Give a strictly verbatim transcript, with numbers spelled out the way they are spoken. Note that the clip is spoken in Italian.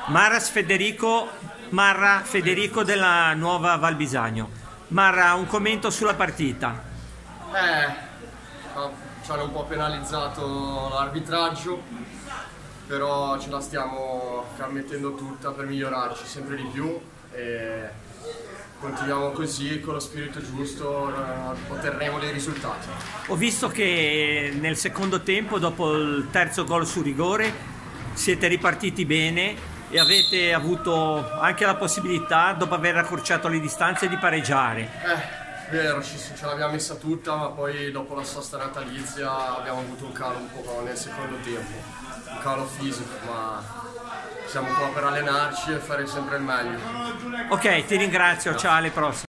Marras Federico, Marra Federico della Nuova Val Bisagno. Marra, un commento sulla partita. Eh, ci hanno un po' penalizzato l'arbitraggio, però ce la stiamo mettendo tutta per migliorarci sempre di più e continuiamo così con lo spirito giusto, otterremo dei risultati. Ho visto che nel secondo tempo, dopo il terzo gol su rigore, siete ripartiti bene e avete avuto anche la possibilità, dopo aver accorciato le distanze, di pareggiare. Eh, vero, ci, ce l'abbiamo messa tutta, ma poi dopo la sosta natalizia abbiamo avuto un calo un po' nel secondo tempo, un calo fisico, ma siamo qua per allenarci e fare sempre il meglio. Ok, ti ringrazio, ciao, alle prossime.